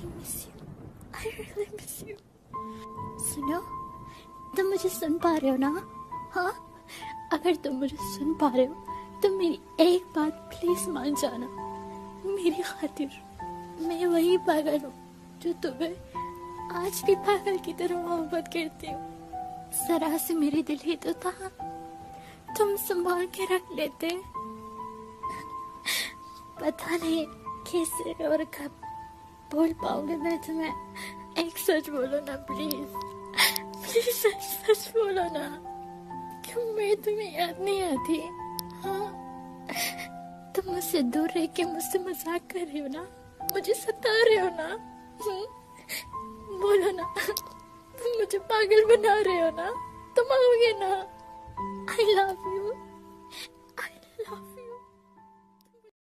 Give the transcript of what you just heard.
miss you. I really miss you. सुनो, तुम मुझे सुन पा रहे हो ना? हाँ, अगर तुम मुझे सुन पा रहे हो तो मेरी एक बात प्लीज मान जाना। मेरी खातिर मैं वही पागल हूँ जो तुम्हें आज भी पागल की तरह मोहब्बत करती हूँ। जरा से मेरे दिल ही तो था, तुम संभाल के रख लेते। पता नहीं कैसे और कब बोल पाऊंगी मैं तुम्हें। एक सच बोलो ना प्लीज, प्लीज सच सच बोलो ना। क्यों मैं तुम्हें याद नहीं आती? हाँ, तुम मुझसे दूर रह के मुझसे मजाक कर रही हो ना, मुझे सता रहे हो ना। बोलो ना, तुम मुझे पागल बना रहे हो ना, तुम आओगे ना? I love you.